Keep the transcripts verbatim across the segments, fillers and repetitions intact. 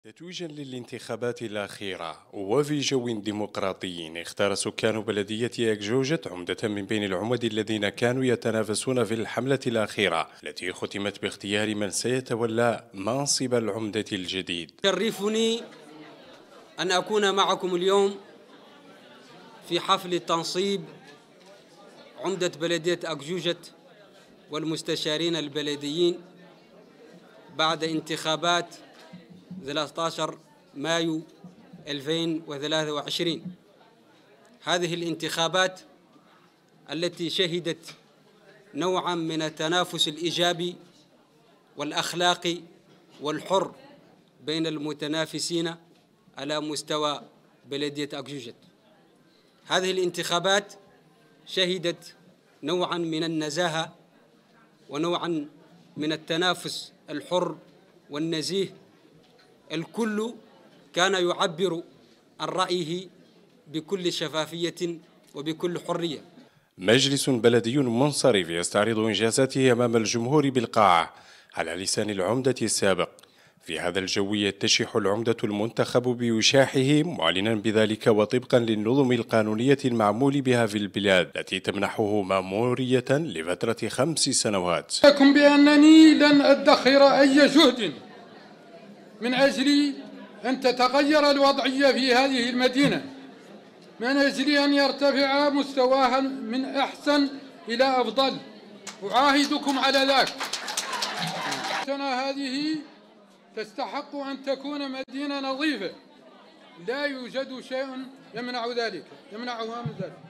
تتويجا للانتخابات الأخيرة وفي جو ديمقراطي، اختار سكان بلدية أكجوجة عمدة من بين العمد الذين كانوا يتنافسون في الحملة الأخيرة التي ختمت باختيار من سيتولى منصب العمدة الجديد. يشرفني أن أكون معكم اليوم في حفل تنصيب عمدة بلدية أكجوجة والمستشارين البلديين بعد انتخابات ثلاثة عشر مايو ألفين وثلاثة وعشرين. هذه الانتخابات التي شهدت نوعا من التنافس الإيجابي والأخلاقي والحر بين المتنافسين على مستوى بلدية أكجوجة. هذه الانتخابات شهدت نوعا من النزاهة ونوعا من التنافس الحر والنزيه. الكل كان يعبر عن رأيه بكل شفافية وبكل حرية. مجلس بلدي منصرف يستعرض إنجازاته أمام الجمهور بالقاعة على لسان العمدة السابق. في هذا الجو يتشح العمدة المنتخب بوشاحه معلنا بذلك وطبقا للنظم القانونية المعمول بها في البلاد التي تمنحه مأمورية لفترة خمس سنوات. لكم بأنني لن أدخر أي جهد من أجل أن تتغير الوضعية في هذه المدينة، من أجل أن يرتفع مستواها من أحسن إلى أفضل. أعاهدكم على ذلك. السنة هذه تستحق أن تكون مدينة نظيفة، لا يوجد شيء يمنع ذلك يمنعها من ذلك،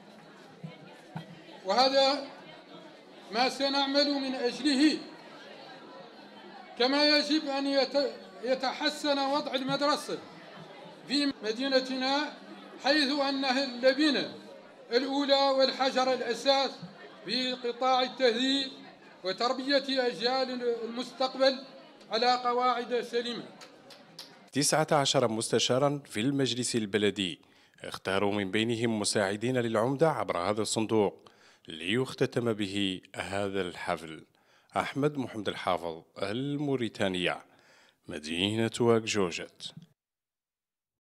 وهذا ما سنعمل من أجله. كما يجب أن يتحسن وضع المدرسة في مدينتنا، حيث أنها اللبنة الأولى والحجر الأساس في قطاع التهذيب وتربية أجيال المستقبل على قواعد سليمة. تسعة عشر مستشارا في المجلس البلدي اختاروا من بينهم مساعدين للعمدة عبر هذا الصندوق ليختتم به هذا الحفل. أحمد محمد الحافظ، الموريتانية، مدينة أكجوجة.